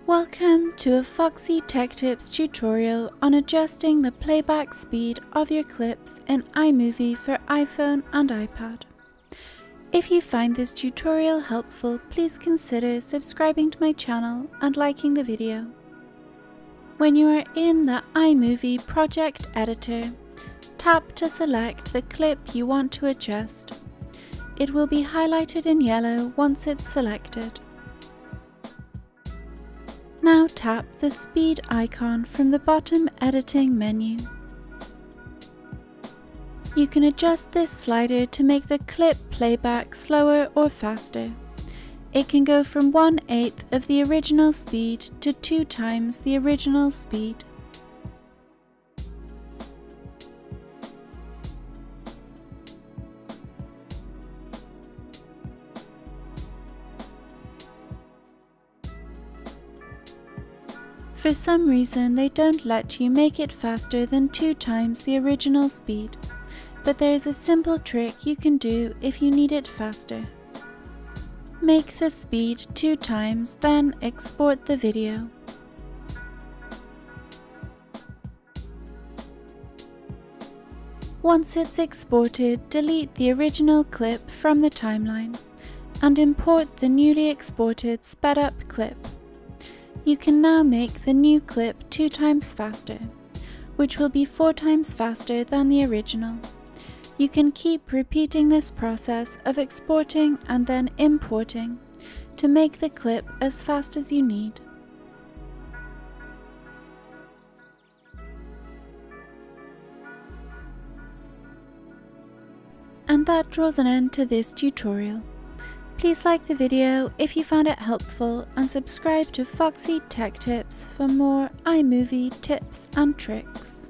Welcome to a Foxy Tech Tips tutorial on adjusting the playback speed of your clips in iMovie for iPhone and iPad. If you find this tutorial helpful, please consider subscribing to my channel and liking the video. When you are in the iMovie project editor, tap to select the clip you want to adjust. It will be highlighted in yellow once it's selected. Now tap the speed icon from the bottom editing menu. You can adjust this slider to make the clip playback slower or faster. It can go from 1/8 of the original speed to 2 times the original speed. For some reason, they don't let you make it faster than 2 times the original speed, but there is a simple trick you can do if you need it faster. Make the speed 2 times, then export the video. Once it's exported, delete the original clip from the timeline and import the newly exported sped up clip. You can now make the new clip 2 times faster, which will be 4 times faster than the original. You can keep repeating this process of exporting and then importing to make the clip as fast as you need. And that draws an end to this tutorial. Please like the video if you found it helpful and subscribe to Foxy Tech Tips for more iMovie tips and tricks.